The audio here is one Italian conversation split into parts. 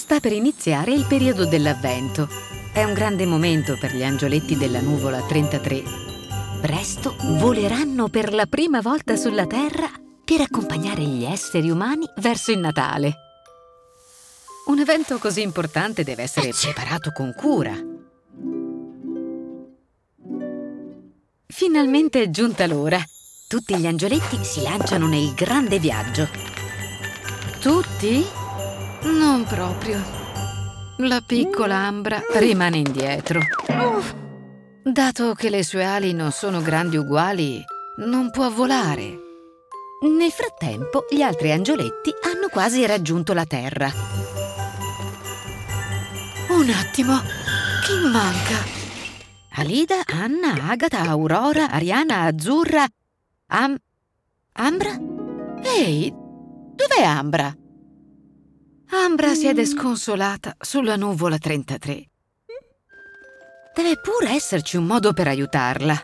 Sta per iniziare il periodo dell'Avvento. È un grande momento per gli angioletti della nuvola 33. Presto voleranno per la prima volta sulla Terra per accompagnare gli esseri umani verso il Natale. Un evento così importante deve essere preparato con cura. Finalmente è giunta l'ora. Tutti gli angioletti si lanciano nel grande viaggio. Tutti? Non proprio. La piccola Ambra rimane indietro. Dato che le sue ali non sono grandi uguali, non può volare. Nel frattempo, gli altri angioletti hanno quasi raggiunto la Terra. Un attimo, chi manca? Alida, Anna, Agata, Aurora, Ariana, Azzurra, Ambra? Ehi, dov'è Ambra? Ambra siede sconsolata sulla nuvola 33. Deve pure esserci un modo per aiutarla.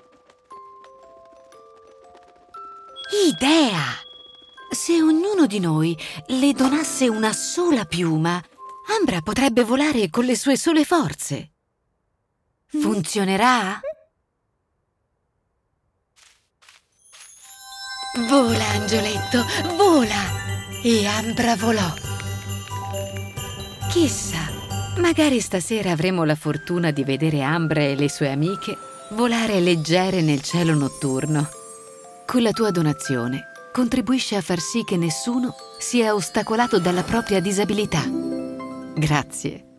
Idea! Se ognuno di noi le donasse una sola piuma, Ambra potrebbe volare con le sue sole forze. Funzionerà? Vola, angioletto, vola! E Ambra volò. Chissà, magari stasera avremo la fortuna di vedere Ambra e le sue amiche volare leggere nel cielo notturno. Con la tua donazione contribuisci a far sì che nessuno sia ostacolato dalla propria disabilità. Grazie.